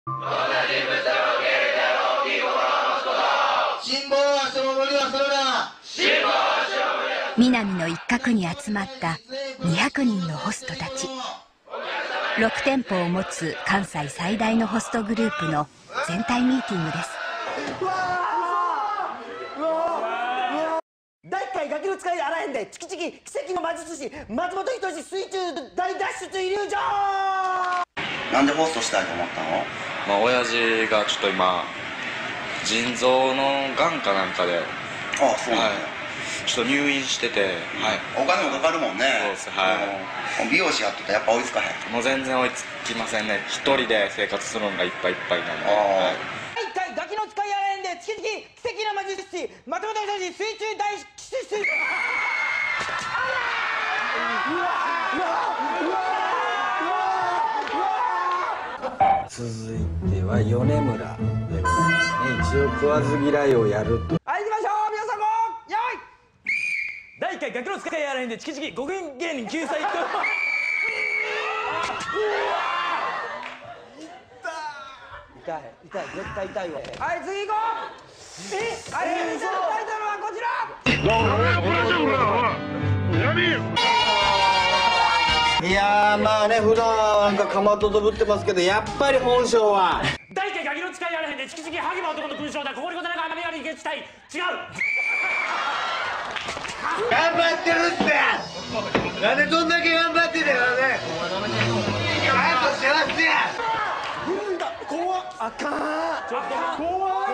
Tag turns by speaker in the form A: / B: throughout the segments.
A: 辛抱はしても無理はするな。
B: 南の一角に集まった200人のホストたち。6店舗を持つ関西最大のホストグループの全体ミーティングです。
C: 第1回ガキの使いあらへんでチキチキ奇跡の魔術師松本人志水中大脱出イリュージョン。
A: なんでホストしたいと思ったの？
D: 親父がちょっと今腎臓のがんかなんかで、
A: ああ、そうなんだ。
D: ちょっと入院してて、
A: お金もかかるもんね。
D: そうです。
A: 美容師やってたらやっぱ追いつかへん。
D: もう全然追いつきませんね。一人で生活するのがいっぱいいっぱいなんで。
C: 第1回ガキの使いあらへんでチキチキ奇跡の魔術師松本人志水中大脱出。
E: 続いては米村でございますね。一応食わず嫌いをやると。
C: はい、行きましょう皆さんもよい。第1回ガキの使いあらへんでチキチキ5分芸人救済と痛い絶対痛いわ。はい、次行こう。はい、先生のタイトルはこちら。
E: いやー、まあね、普段なんかかまととぶってますけど、やっぱり本性は
C: 第1回ガキの使いあらへんでチキチキハゲば男の勲章だ。ここにございながら雨あり撃ちたい。違う。
E: 頑張ってるってなんでどんだけ頑張ってんだよね。早く幸せや。
C: 怖っ。あかん。ちょっと怖い。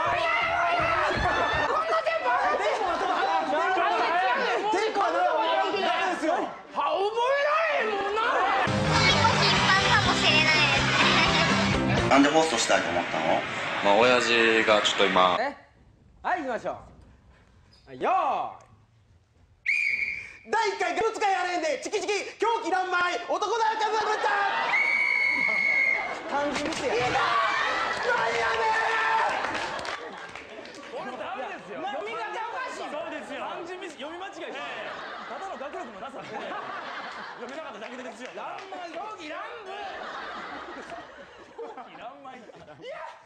A: なんでホストしたいと思ったの？
D: 親父がちょっと今。
C: はい、行きましょう。よーい。第1回ガキの使いあらへんでチキチキ狂気乱舞男だらかぶった漢字見てや。何やねん。ダメですよ。読み方おかしい。そうですよ。漢字ミス読み間違い。ただの学力もなさそうで読めなかっただけですよ。乱舞狂気乱舞狂気乱舞。いや。